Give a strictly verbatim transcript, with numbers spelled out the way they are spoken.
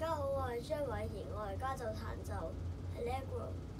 家好，我係張偉賢，我而家就彈奏 Allegro。